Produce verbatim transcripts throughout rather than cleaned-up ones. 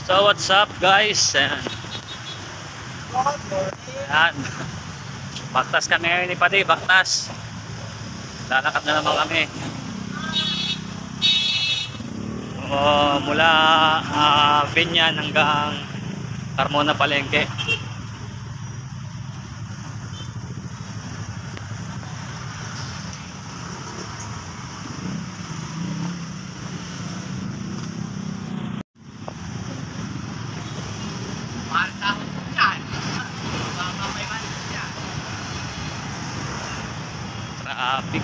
So what's up guys? Ayan. Ayan. Baktas kami ngayon ni Pati, baktas. Lalakad na naman kami. O, mula uh, Binyan hanggang Carmona Palengke. Traffic.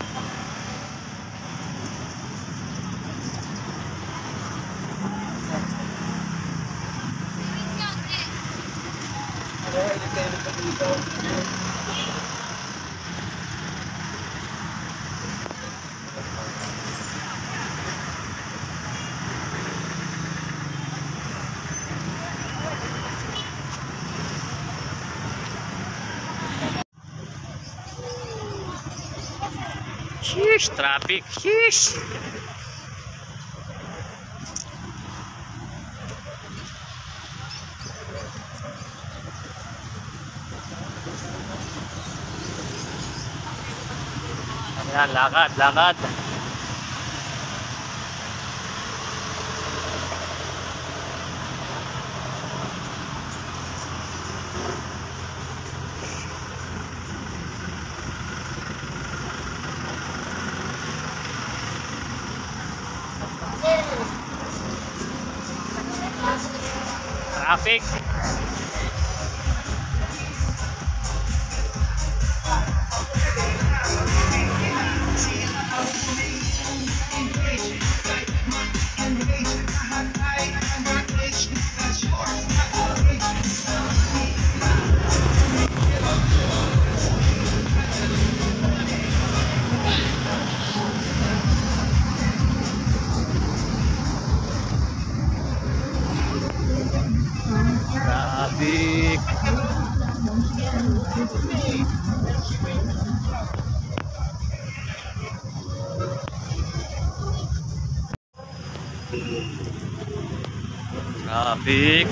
Sheesh, traffic. Sheesh. Ayan, lakad, lakad. Traffic. Traffic. Traffic.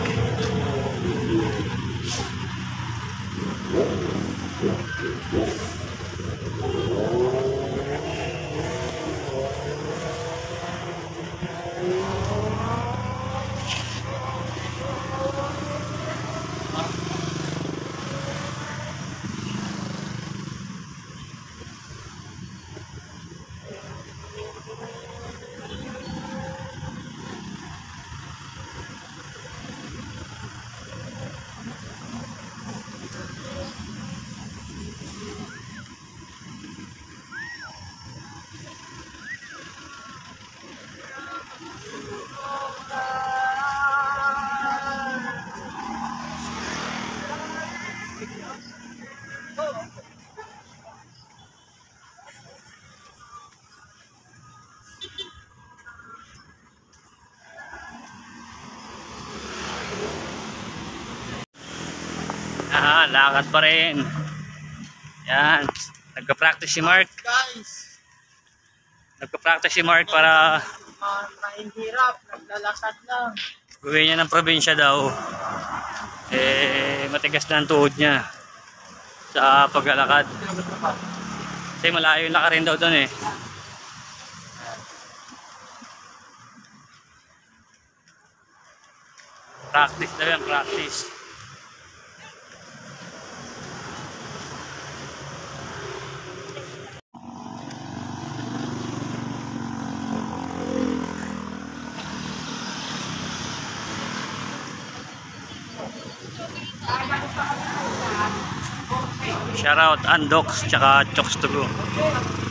Ah, lakad pa rin. Yan. Nagka-practice si Mark. Guys, Nagka-practice si Mark para mahirap, naglalakad lang. gawin niya ng probinsya daw. Eh, matigas na ang tuhod niya sa paglalakad. Kasi malayo yung lakarin daw doon eh. Practice daw yan, practice. Shoutout Andox tsaka Chokes to go.